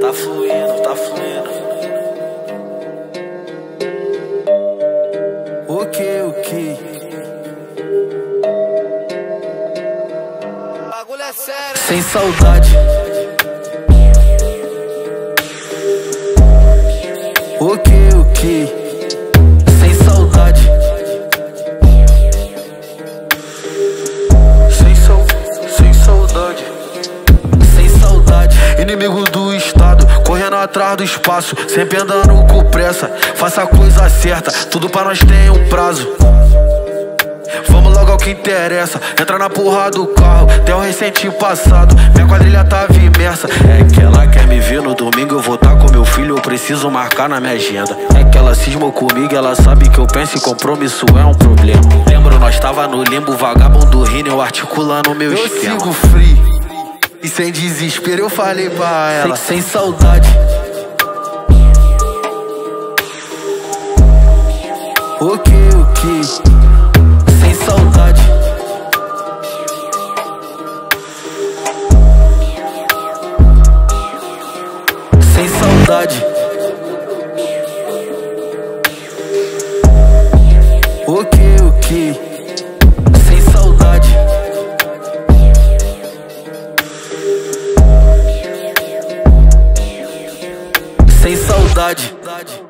Tá fluindo, tá fluindo. Ok. Bagulho é sério. Sem saudade. Ok. Sem saudade. Sem saudade. Sem saudade. Inimigo do estado, correndo atrás do espaço, sempre andando com pressa. Faça a coisa certa, tudo pra nós tem um prazo. Vamos logo ao que interessa. Entra na porra do carro, tem um recente passado. Minha quadrilha tava imersa. É que ela quer me ver no domingo, eu vou tá com meu filho, eu preciso marcar na minha agenda. É que ela cismou comigo, ela sabe que eu penso em compromisso é um problema. Lembro, nós tava no limbo, vagabundo rindo, eu articulando meu esquema. Eu sigo free e sem desespero eu falei pra ela, sem saudade. Ok. Sem saudade. Sem saudade. Ok. Sem saudade. Sem saudade.